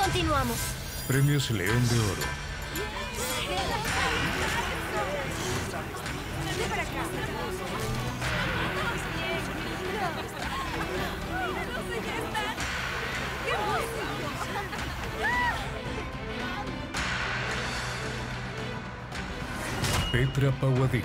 Continuamos. Premios León de Oro. Petra Pawadi.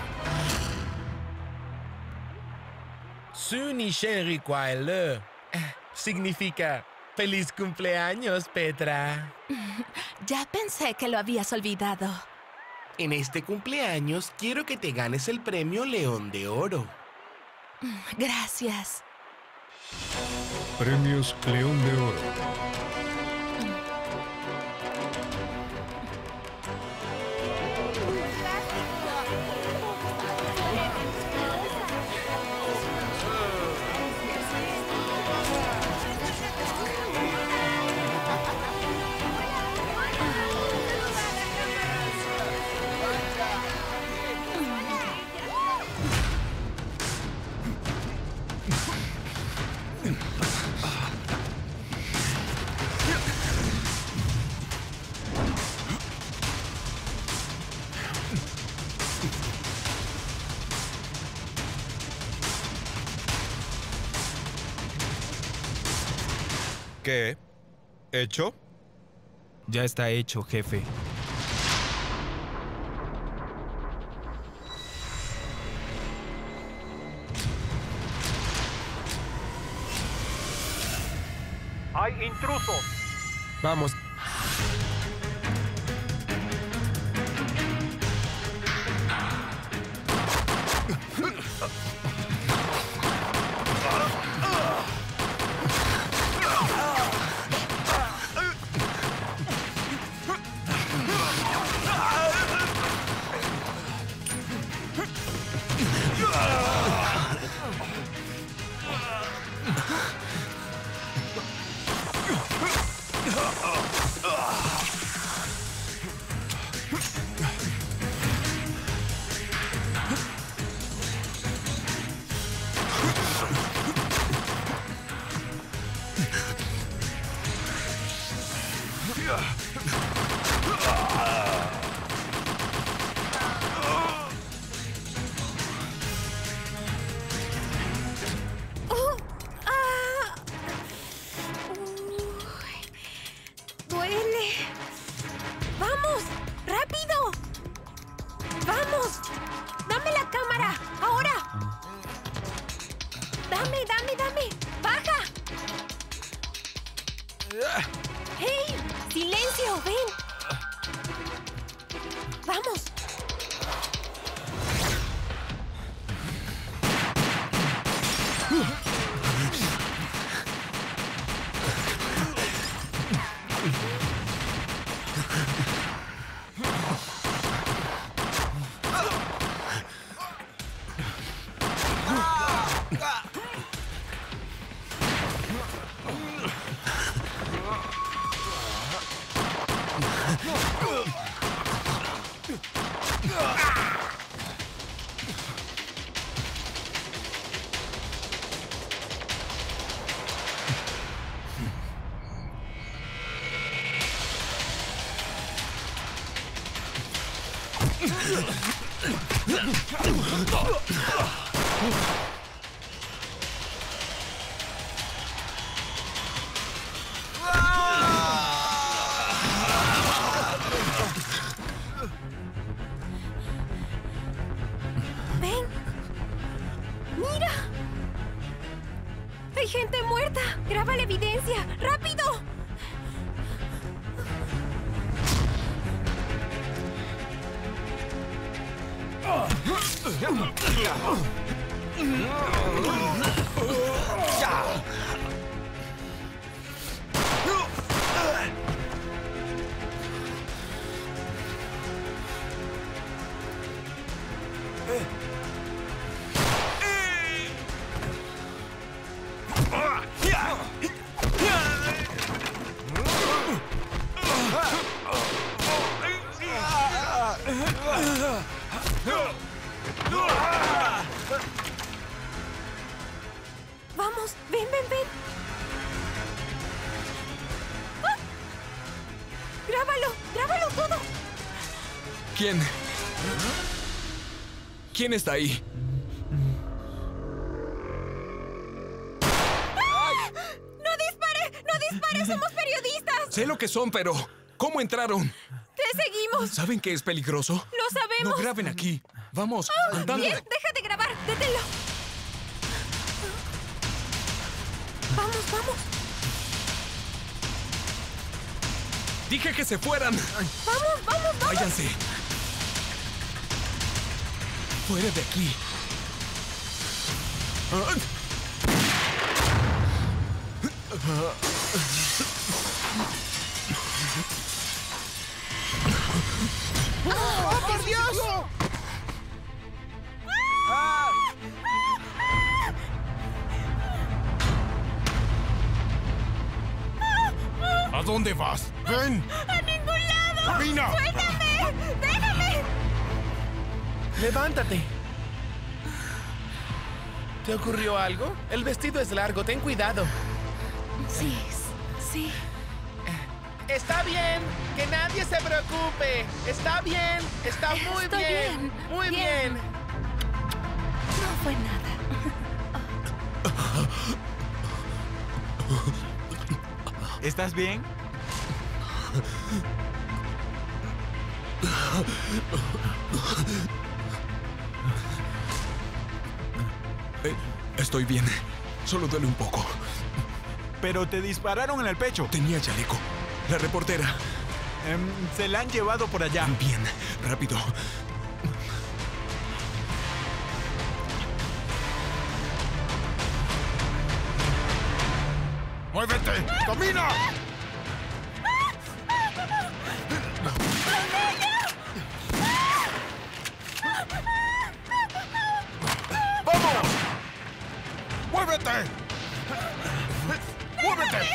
Su Nisheri Kwaele significa feliz cumpleaños, Petra. Ya pensé que lo habías olvidado. En este cumpleaños quiero que te ganes el premio León de Oro. Gracias. Premios León de Oro. ¿Qué? ¿Hecho? Ya está hecho, jefe. ¡Hay intrusos! Vamos. Duele. ¡Vamos! ¡Rápido! ¡Vamos! ¡Dame la cámara! ¡Ahora! ¡Dame! ¡Baja! ¡Hey! ¡Silencio! ¡Ven! ¡Vamos! ¡Ven! ¡Mira! ¡Hay gente muerta! ¡Graba la evidencia! ¡Rápido! ¿Quién? ¿Quién está ahí? ¡No dispare! ¡No dispare! ¡Somos periodistas! Sé lo que son, pero ¿cómo entraron? ¡Te seguimos! ¿Saben que es peligroso? ¡Lo sabemos! No graben aquí. Vamos, andando. Bien, deja de grabar. Deténlo. Vamos, vamos. Dije que se fueran. Vamos, vamos, vamos. Váyanse. Fuera de aquí. ¡Oh, por Dios! ¿A dónde vas? ¡Ven! ¡A ningún lado! ¡Camina! ¡Suéltame! ¡Déjame! ¡Levántate! ¿Te ocurrió algo? El vestido es largo, ten cuidado. Sí, sí. Está bien, que nadie se preocupe. Está bien, está muy Estoy bien, muy bien. bien. No fue nada. ¿Estás bien? Estoy bien. Solo duele un poco. Pero te dispararon en el pecho. Tenía chaleco. La reportera. Se la han llevado por allá. Bien, rápido. ¡Muévete! ¡Camina! ¡Vamos! ¡Muévete! ¡Muévete!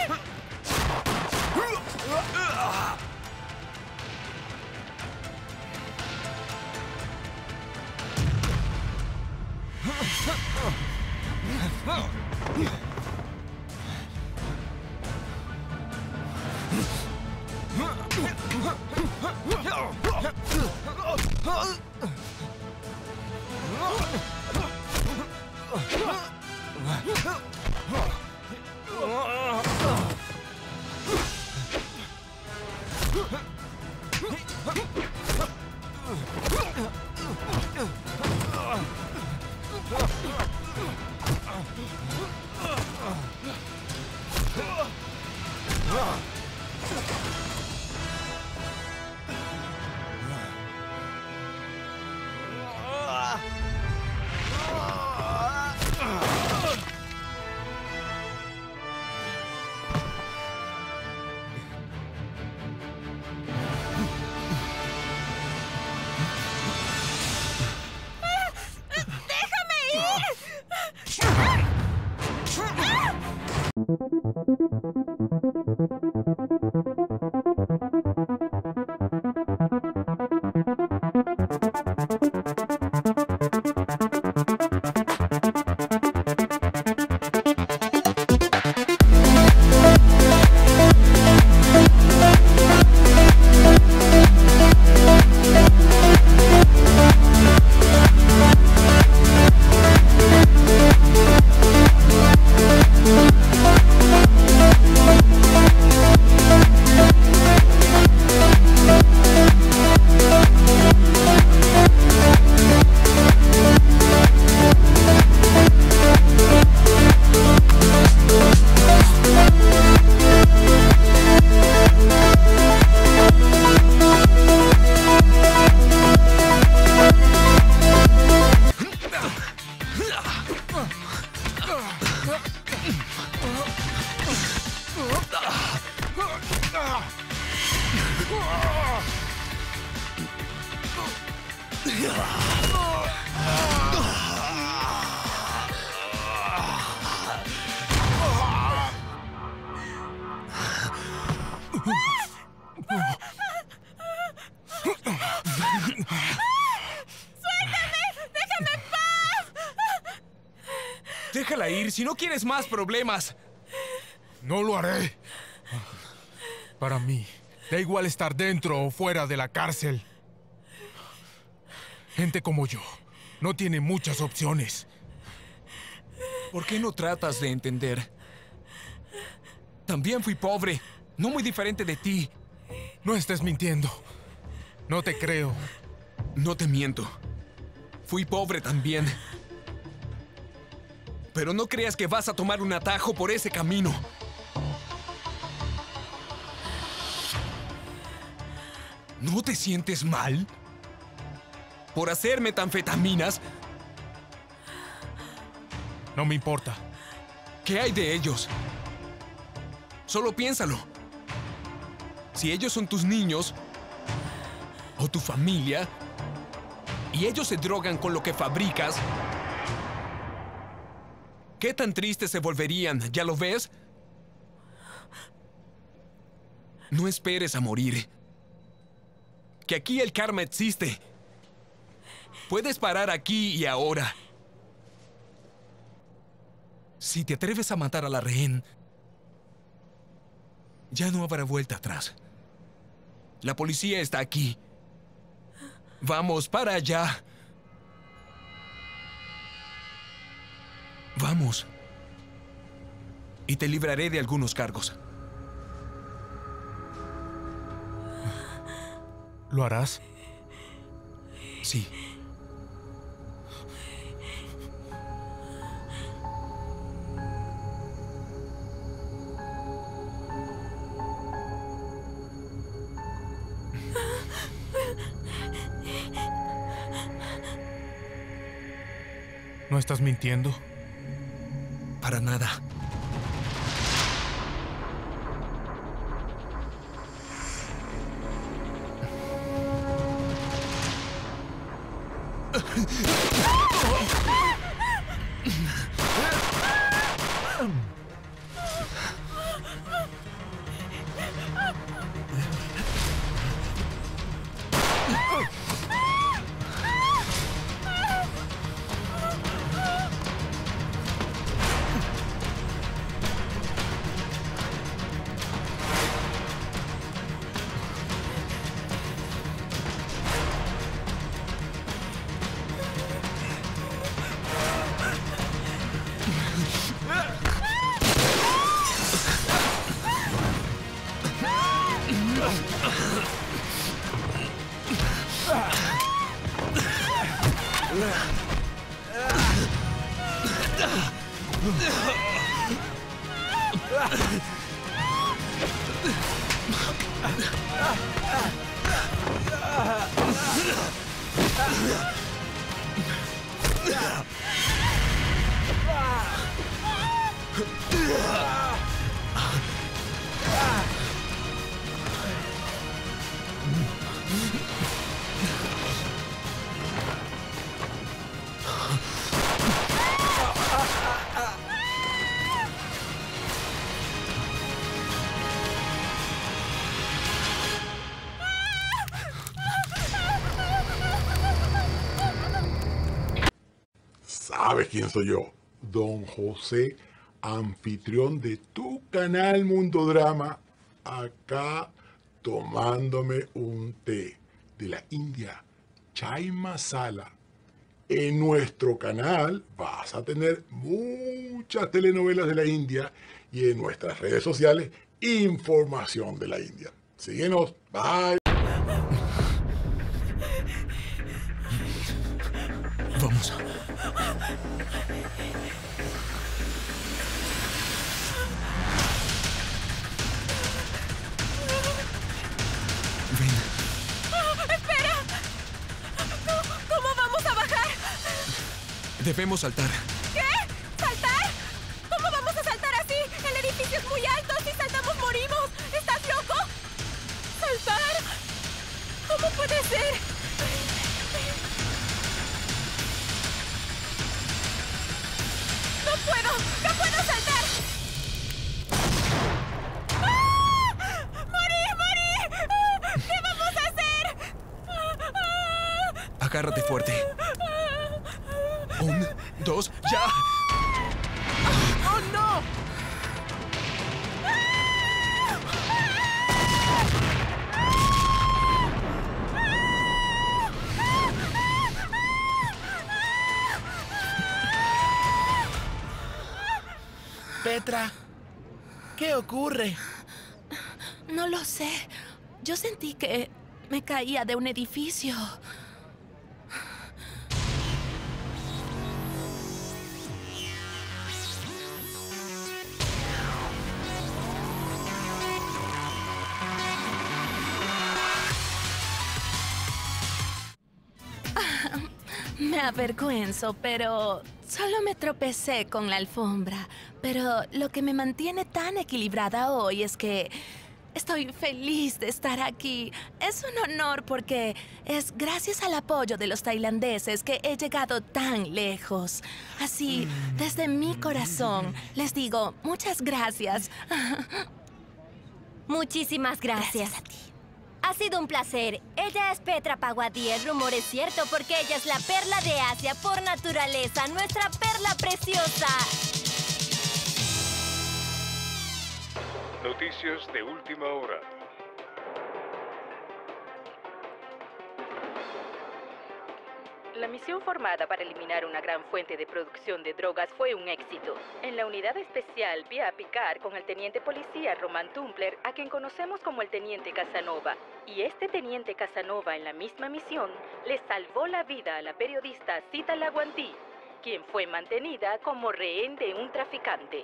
Déjala ir, si no quieres más problemas. No lo haré. Para mí, da igual estar dentro o fuera de la cárcel. Gente como yo no tiene muchas opciones. ¿Por qué no tratas de entender? También fui pobre, no muy diferente de ti. No estés mintiendo. No te creo. No te miento. Fui pobre también. Pero no creas que vas a tomar un atajo por ese camino. ¿No te sientes mal? ¿Por hacer metanfetaminas? No me importa. ¿Qué hay de ellos? Solo piénsalo. Si ellos son tus niños o tu familia y ellos se drogan con lo que fabricas, ¿qué tan tristes se volverían? ¿Ya lo ves? No esperes a morir. Que aquí el karma existe. Puedes parar aquí y ahora. Si te atreves a matar a la rehén, ya no habrá vuelta atrás. La policía está aquí. Vamos para allá. Vamos. Y te libraré de algunos cargos. ¿Lo harás? Sí. ¿No estás mintiendo? Para nada. ¿Sabes quién soy yo? Don José, anfitrión de tu canal Mundo Drama, acá tomándome un té de la India, Chai Masala. En nuestro canal vas a tener muchas telenovelas de la India y en nuestras redes sociales información de la India. Síguenos, bye. Vamos. Ven. ¡Espera! ¿Cómo vamos a bajar? Debemos saltar. ¿Qué? ¿Saltar? ¿Cómo vamos a saltar así? El edificio es muy alto. Si saltamos, morimos. ¿Estás loco? ¿Saltar? ¿Cómo puede ser? ¡No puedo saltar! ¡Ah! ¡Morí! ¿Qué vamos a hacer? Agárrate fuerte. 1, 2, ¡ya! ¡Oh, no! Petra, ¿qué ocurre? No lo sé. Yo sentí que me caía de un edificio. Me avergüenzo, pero solo me tropecé con la alfombra. Pero lo que me mantiene tan equilibrada hoy es que estoy feliz de estar aquí. Es un honor porque es gracias al apoyo de los tailandeses que he llegado tan lejos. Así, desde mi corazón, les digo muchas gracias. Muchísimas gracias. Gracias a ti. Ha sido un placer. Ella es Petra Pawadi. El rumor es cierto porque ella es la perla de Asia por naturaleza, nuestra perla preciosa. Noticias de última hora. La misión formada para eliminar una gran fuente de producción de drogas fue un éxito. En la unidad especial vi a picar con el teniente policía Roman Tumpler, a quien conocemos como el teniente Casanova. Y este teniente Casanova en la misma misión le salvó la vida a la periodista Sita Lawandi, quien fue mantenida como rehén de un traficante.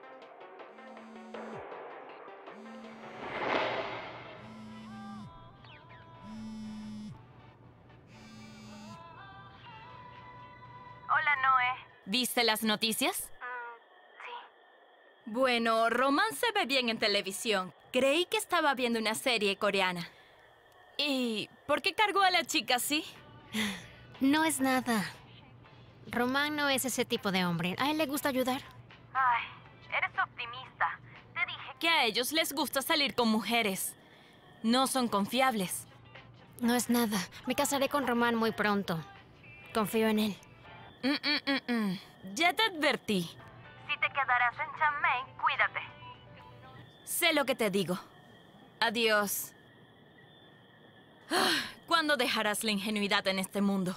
Hola, Noé. ¿Viste las noticias? Sí. Bueno, Roman se ve bien en televisión. Creí que estaba viendo una serie coreana. ¿Y por qué cargó a la chica así? No es nada. Román no es ese tipo de hombre. A él le gusta ayudar. Ay, eres optimista. Te dije que a ellos les gusta salir con mujeres. No son confiables. No es nada. Me casaré con Román muy pronto. Confío en él. Ya te advertí. Si te quedarás en Chiang Mai, cuídate. Sé lo que te digo. Adiós. ¿Cuándo dejarás la ingenuidad en este mundo?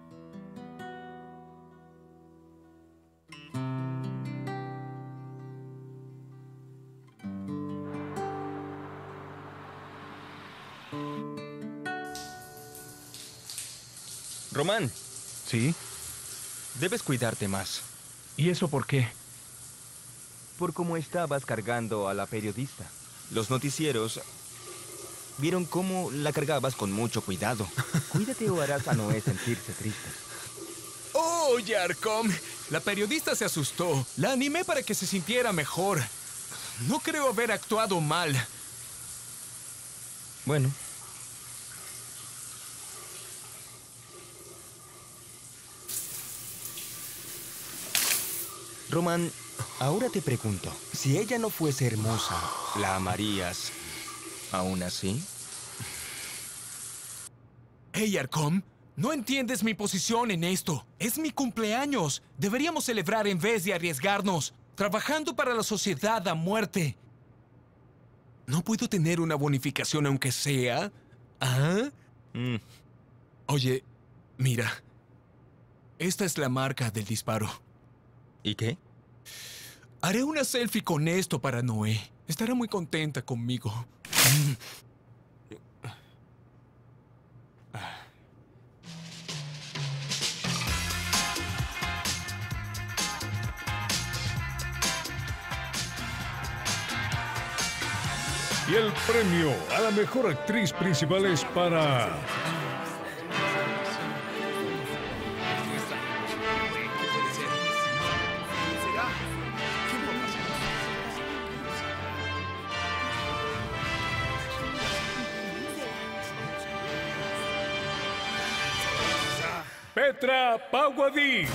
Román. ¿Sí? Debes cuidarte más. ¿Y eso por qué? Por cómo estabas cargando a la periodista. Los noticieros vieron cómo la cargabas con mucho cuidado. Cuídate o harás a Noé sentirse triste. ¡Oh, Yarkom! La periodista se asustó. La animé para que se sintiera mejor. No creo haber actuado mal. Bueno. Román, ahora te pregunto, si ella no fuese hermosa, ¿la amarías aún así? Hey, Yarkom, no entiendes mi posición en esto. Es mi cumpleaños. Deberíamos celebrar en vez de arriesgarnos, trabajando para la sociedad a muerte. ¿No puedo tener una bonificación aunque sea? ¿Ah? Oye, mira. Esta es la marca del disparo. ¿Y qué? Haré una selfie con esto para Noé. Estará muy contenta conmigo. Y el premio a la mejor actriz principal es para... Petra Pawadi.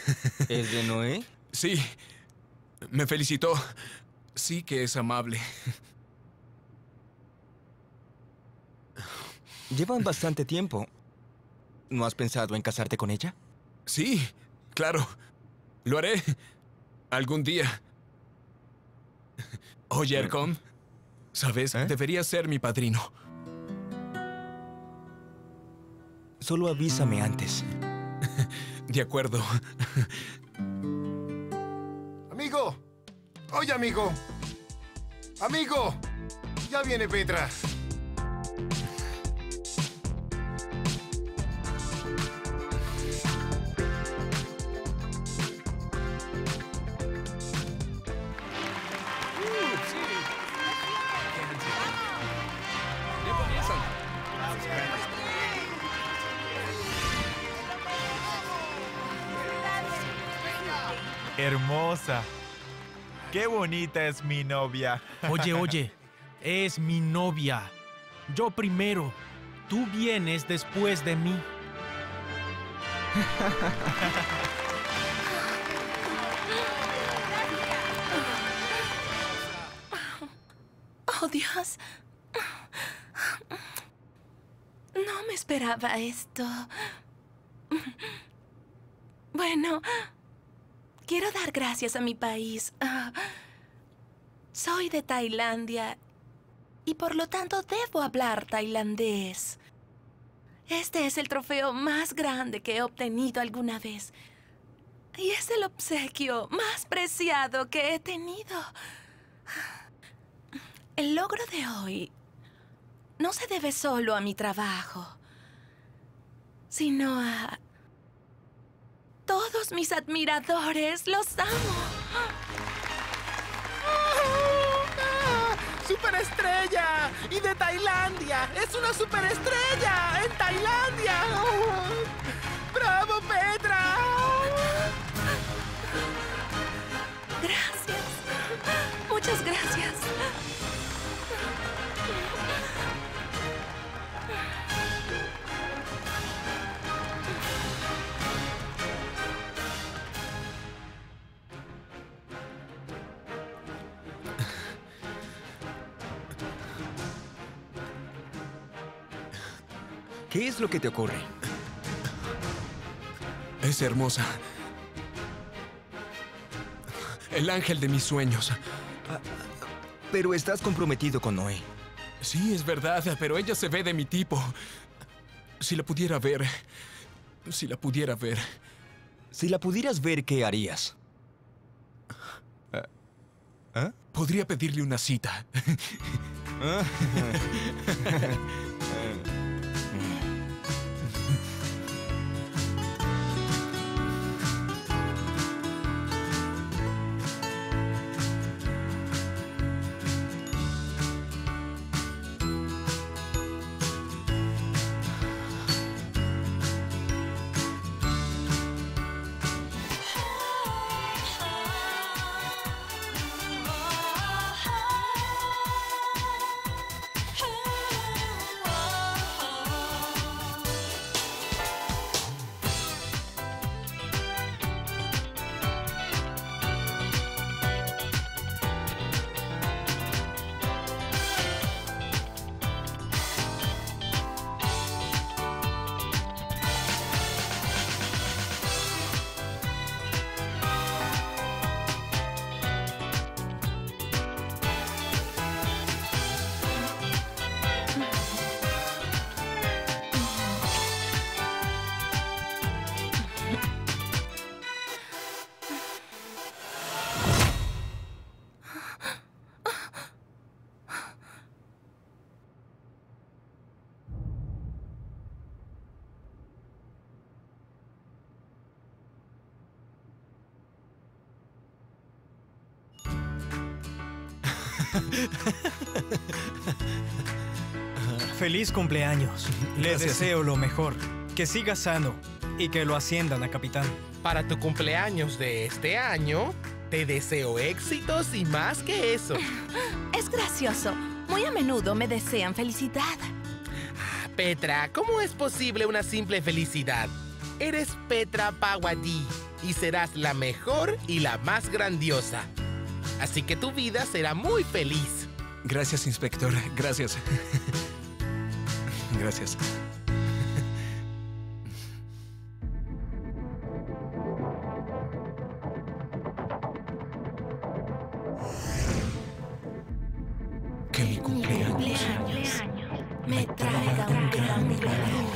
¿Es de Noé? Sí. Me felicitó. Sí que es amable. Llevan bastante tiempo. ¿No has pensado en casarte con ella? Sí, claro. Lo haré. Algún día. Oye, Ercom, ¿sabes? Deberías ser mi padrino. Solo avísame antes. De acuerdo. Amigo. Oye, amigo. Amigo. Ya viene Petra. Hermosa. Qué bonita es mi novia. Oye, es mi novia. Yo primero. Tú vienes después de mí. Oh, Dios. No me esperaba esto. Bueno, quiero dar gracias a mi país. Soy de Tailandia y por lo tanto debo hablar tailandés. Este es el trofeo más grande que he obtenido alguna vez. Y es el obsequio más preciado que he tenido. El logro de hoy no se debe solo a mi trabajo, sino a todos mis admiradores. Los amo. ¡Superestrella! ¡Y de Tailandia! ¡Es una superestrella! ¡En Tailandia! ¡Bravo, Petra! Gracias. Muchas gracias. ¿Qué es lo que te ocurre? Es hermosa. El ángel de mis sueños. Pero estás comprometido con Noé. Sí, es verdad, pero ella se ve de mi tipo. Si la pudiera ver... Si la pudiera ver... Si la pudieras ver, ¿qué harías? Podría pedirle una cita. Feliz cumpleaños. Le Gracias. deseo lo mejor. Que siga sano y que lo asciendan a capitán. Para tu cumpleaños de este año, te deseo éxitos y más que eso. Es gracioso. Muy a menudo me desean felicidad. Petra, ¿cómo es posible una simple felicidad? Eres Petra Pawadi. y serás la mejor y la más grandiosa. Así que tu vida será muy feliz. Gracias, inspector. Gracias. Gracias. Que mi cumpleaños me traiga un gran regalo.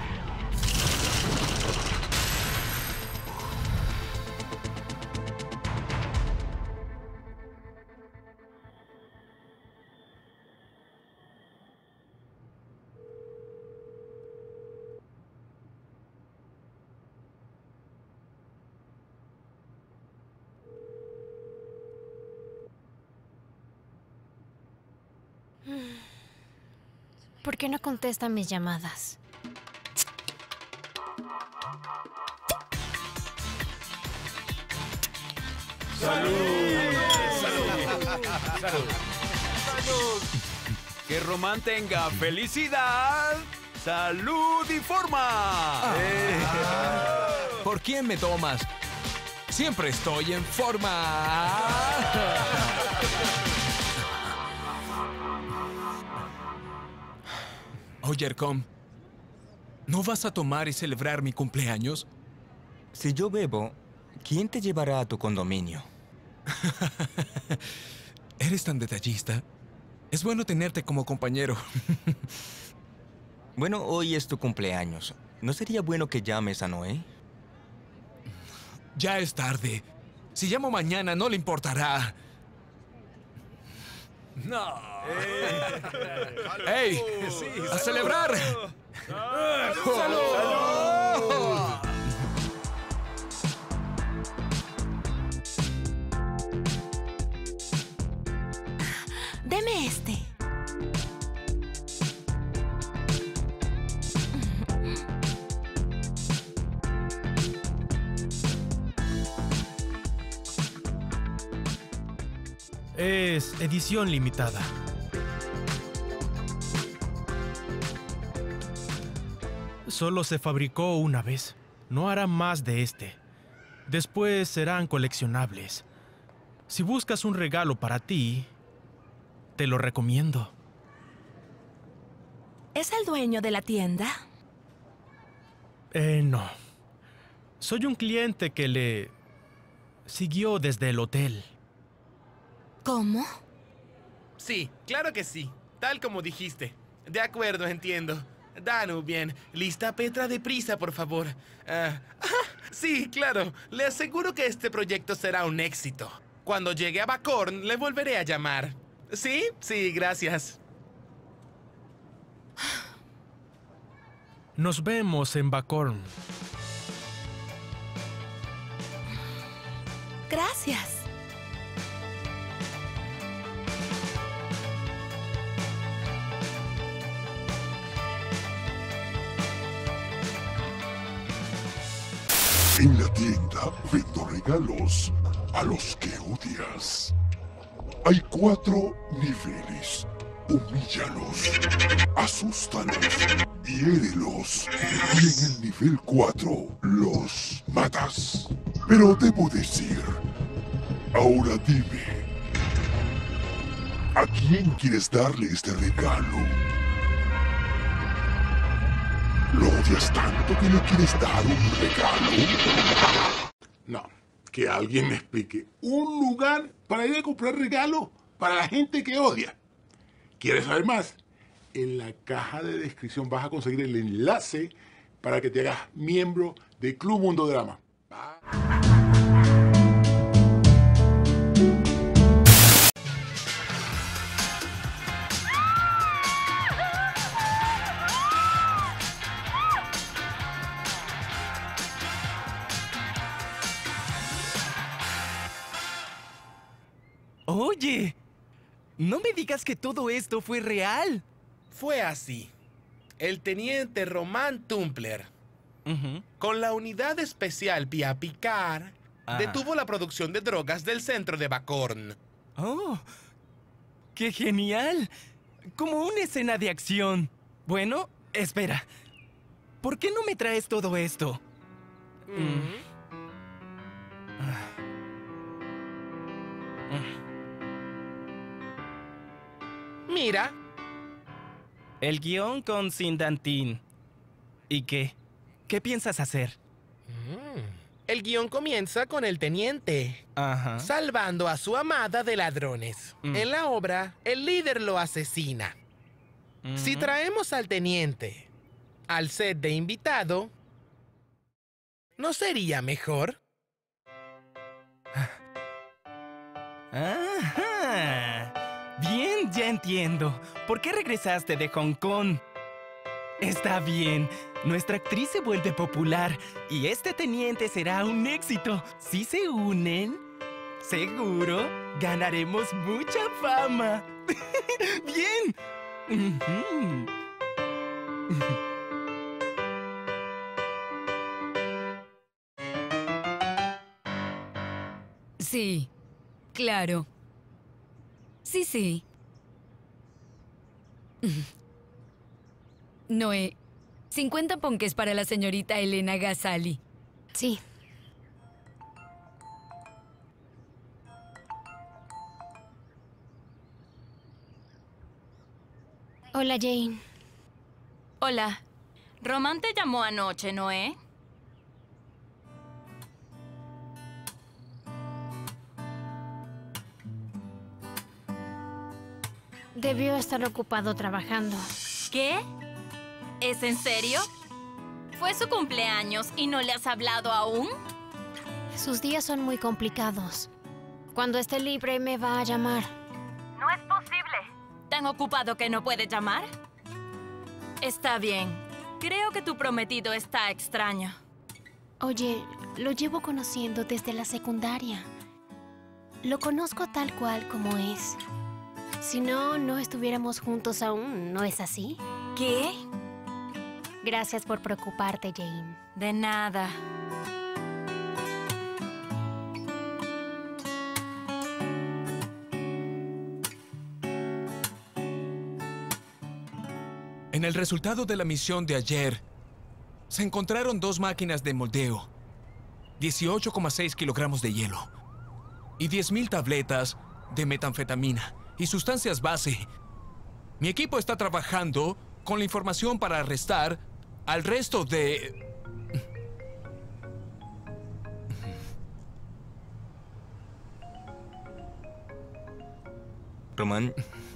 ¿Por qué no contesta mis llamadas? ¡Salud! ¡Salud! ¡Salud! Que Román tenga felicidad, salud y forma. ¿Por quién me tomas? Siempre estoy en forma. Oye, Ercom, ¿no vas a tomar y celebrar mi cumpleaños? Si yo bebo, ¿quién te llevará a tu condominio? Eres tan detallista. Es bueno tenerte como compañero. Bueno, hoy es tu cumpleaños. ¿No sería bueno que llames a Noé? Ya es tarde. Si llamo mañana, no le importará. No. ¡Ey! Sí, ¡A celebrar! ¡Salud! Deme este. Es edición limitada. Solo se fabricó una vez. No hará más de este. Después serán coleccionables. Si buscas un regalo para ti, te lo recomiendo. ¿Es el dueño de la tienda? No. Soy un cliente que le siguió desde el hotel. ¿Cómo? Sí, claro que sí. Tal como dijiste. De acuerdo, entiendo. Danu, bien. ¿Lista, Petra? Deprisa, por favor. Sí, claro. Le aseguro que este proyecto será un éxito. Cuando llegue a Bacorn, le volveré a llamar. ¿Sí? Sí, gracias. Nos vemos en Bacorn. Gracias. En la tienda vendo regalos a los que odias. Hay 4 niveles. Humíllalos, asústalos, hiérelos. Y en el nivel 4 los matas. Pero debo decir, ahora dime, ¿a quién quieres darle este regalo? ¿Lo odias tanto que le quieres dar un regalo? No, que alguien me explique. Un lugar para ir a comprar regalos para la gente que odia. ¿Quieres saber más? En la caja de descripción vas a conseguir el enlace para que te hagas miembro de Club Mundo Drama. Oye, no me digas que todo esto fue real. Fue así. El teniente Román Tumpler, con la unidad especial Vía Picar, detuvo la producción de drogas del centro de Bacorn. ¡Oh! ¡Qué genial! Como una escena de acción. Bueno, espera. ¿Por qué no me traes todo esto? Mira. El guión con Sindantin. ¿Y qué? ¿Qué piensas hacer? El guión comienza con el teniente salvando a su amada de ladrones. En la obra, el líder lo asesina. Si traemos al teniente al set de invitado, ¿no sería mejor? Ajá. Bien, ya entiendo. ¿Por qué regresaste de Hong Kong? Está bien. Nuestra actriz se vuelve popular y este teniente será un éxito. Si se unen, seguro ganaremos mucha fama. ¡Bien! Sí, claro. Sí, sí. Noé, 50 ponques para la señorita Elena Ghazali. Sí. Hola, Jane. Hola. Román te llamó anoche, ¿Noé? Debió estar ocupado trabajando. ¿Qué? ¿Es en serio? ¿Fue su cumpleaños y no le has hablado aún? Sus días son muy complicados. Cuando esté libre me va a llamar. No es posible. ¿Tan ocupado que no puede llamar? Está bien. Creo que tu prometido está extraño. Oye, lo llevo conociendo desde la secundaria. Lo conozco tal cual como es. Si no, no estuviéramos juntos aún, ¿no es así? ¿Qué? Gracias por preocuparte, Jane. De nada. En el resultado de la misión de ayer, se encontraron 2 máquinas de moldeo, 18,6 kilogramos de hielo y 10,000 tabletas de metanfetamina y sustancias base. Mi equipo está trabajando con la información para arrestar al resto de... Román.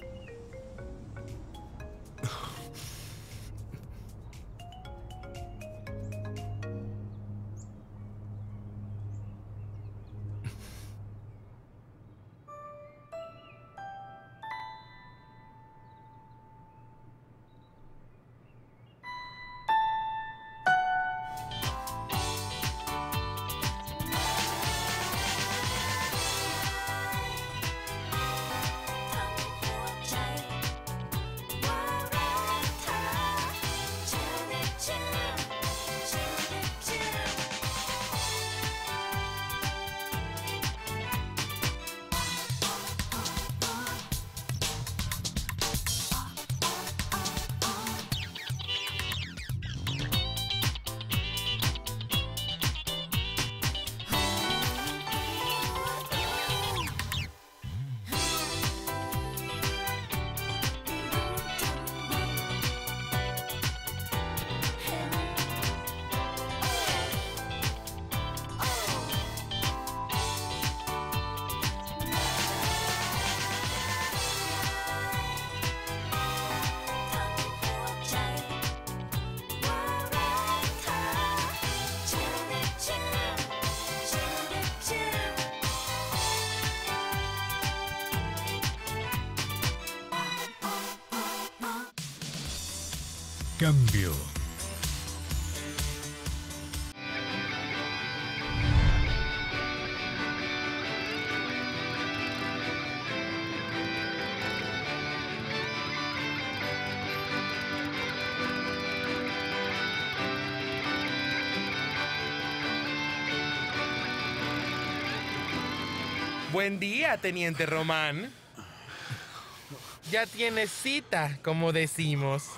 Cambio. Buen día, Teniente Román. Ya tienes cita, como decimos.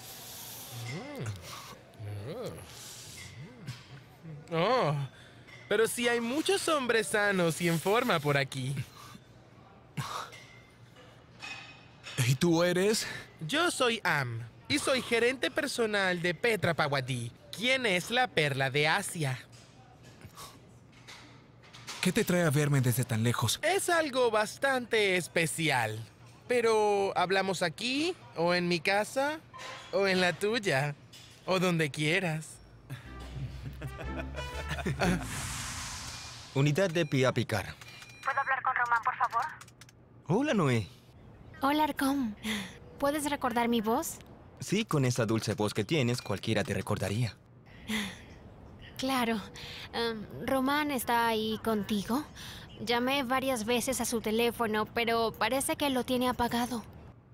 Oh, Pero sí hay muchos hombres sanos y en forma por aquí. ¿Y tú eres? Yo soy Am y soy gerente personal de Petra Pawadi, quien es la perla de Asia. ¿Qué te trae a verme desde tan lejos? Es algo bastante especial. Pero, ¿hablamos aquí? ¿O en mi casa? ¿O en la tuya? ¿O donde quieras? Unidad de Piapicar. ¿Puedo hablar con Román, por favor? Hola, Noé. Hola, Arcom. ¿Puedes recordar mi voz? Sí, con esa dulce voz que tienes, cualquiera te recordaría. Claro. ¿Román está ahí contigo? Llamé varias veces a su teléfono, pero parece que lo tiene apagado.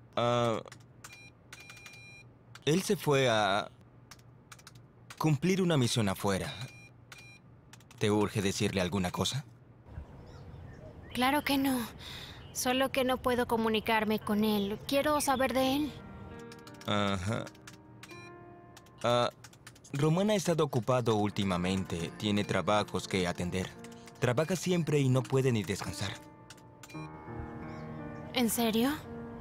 Él se fue a cumplir una misión afuera. ¿Te urge decirle alguna cosa? Claro que no. Solo que no puedo comunicarme con él. Quiero saber de él. Ajá. Román ha estado ocupado últimamente. Tiene trabajos que atender. Trabaja siempre y no puede ni descansar. ¿En serio?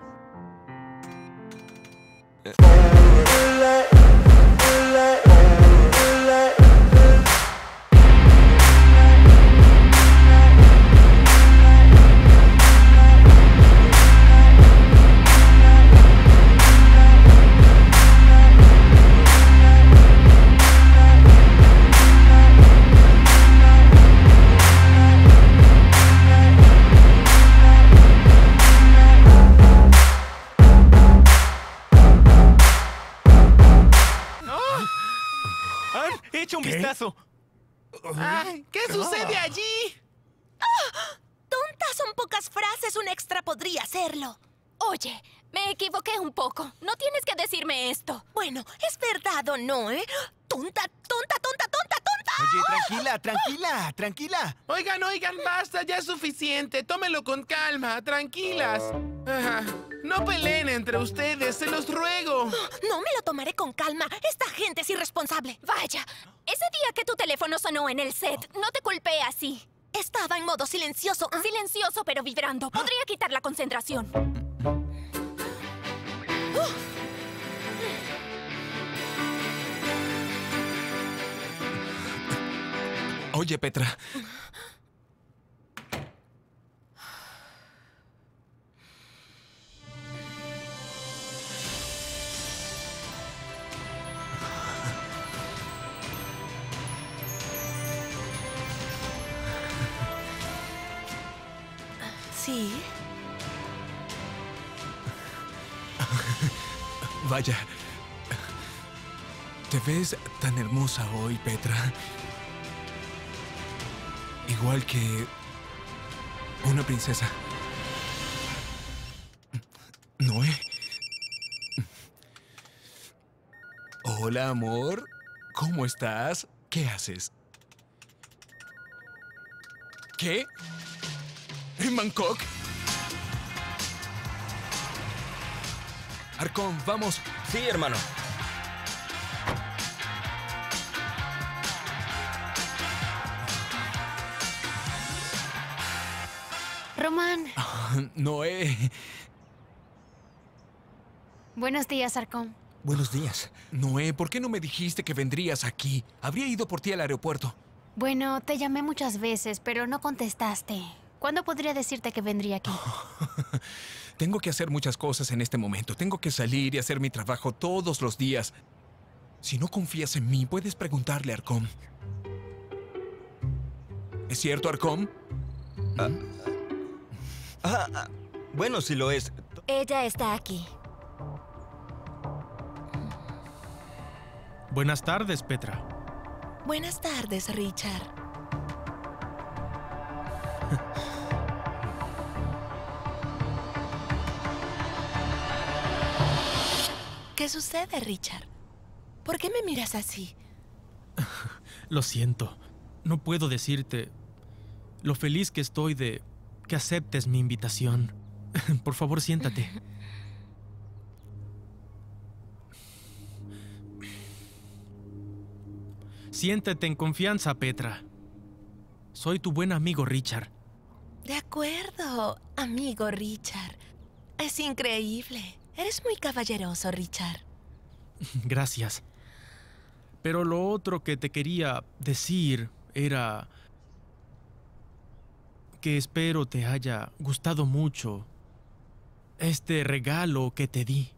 ¡Echa un vistazo! ¡Ay! ¿Qué sucede allí? ¡Ah! ¡Tontas son pocas frases! Un extra podría hacerlo. Oye, me equivoqué un poco. No tienes que decirme esto. Bueno, es verdad o no, ¿eh? ¡Tonta, tonta, tonta, tonta, tonta! Oye, tranquila. Oigan, basta, ya es suficiente. Tómelo con calma, tranquilas. No peleen entre ustedes, se los ruego. No me lo tomaré con calma. Esta gente es irresponsable. Vaya, ese día que tu teléfono sonó en el set, no te culpé así. Estaba en modo silencioso. Silencioso, pero vibrando. Podría quitar la concentración. Oye, Petra. ¿Sí? Vaya. Te ves tan hermosa hoy, Petra. Igual que una princesa. Noé. Hola, amor. ¿Cómo estás? ¿Qué haces? ¿Qué? ¿En Bangkok? Arcón, vamos. Sí, hermano. Román. Noé. Buenos días, Arcom. Buenos días. Noé, ¿por qué no me dijiste que vendrías aquí? Habría ido por ti al aeropuerto. Bueno, te llamé muchas veces, pero no contestaste. ¿Cuándo podría decirte que vendría aquí? Tengo que hacer muchas cosas en este momento. Tengo que salir y hacer mi trabajo todos los días. Si no confías en mí, puedes preguntarle a Arcom. ¿Es cierto, Arcom? Bueno, si lo es. Ella está aquí. Buenas tardes, Petra. Buenas tardes, Richard. ¿Qué sucede, Richard? ¿Por qué me miras así? Lo siento. No puedo decirte lo feliz que estoy de que aceptes mi invitación. Por favor, siéntate. Siéntate en confianza, Petra. Soy tu buen amigo Richard. De acuerdo, amigo Richard. Es increíble. Eres muy caballeroso, Richard. Gracias. Pero lo otro que te quería decir era que espero te haya gustado mucho este regalo que te di.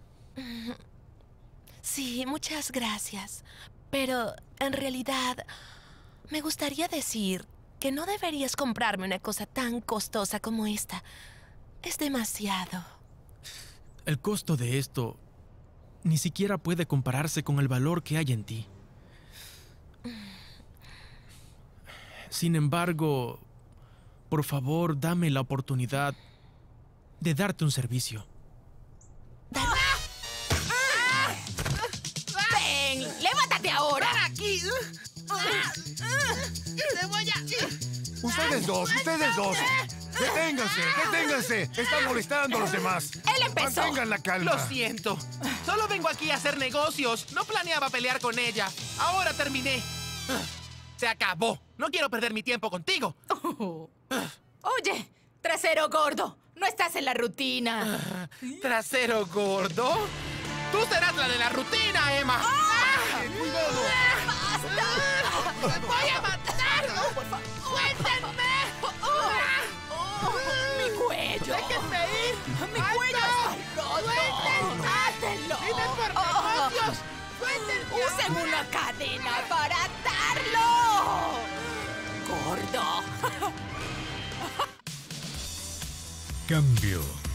Sí, muchas gracias. Pero en realidad me gustaría decir que no deberías comprarme una cosa tan costosa como esta. Es demasiado. El costo de esto ni siquiera puede compararse con el valor que hay en ti. Sin embargo, por favor, dame la oportunidad de darte un servicio. ¡Ven! ¡Levántate ahora! ¡Ven aquí! ¡Te voy a... Ustedes dos. Deténganse. Están molestando a los demás. ¡Él empezó! Mantengan la calma. Lo siento. Solo vengo aquí a hacer negocios. No planeaba pelear con ella. Ahora terminé. Se acabó. No quiero perder mi tiempo contigo. Oye, trasero gordo, no estás en la rutina. ¿Trasero gordo? ¡Tú serás la de la rutina, Emma! ¡Cuidado! ¡Basta! ¡Voy a matarlo! ¡Suéltenme! ¡Mi cuello! ¡Déjenme ir! ¡Mi cuello está roto! ¡Mátenlo! ¡Viven por negocios! ¡Suéltenme! ¡Usen una cadena para atarlo! ¡Gordo! Cambio.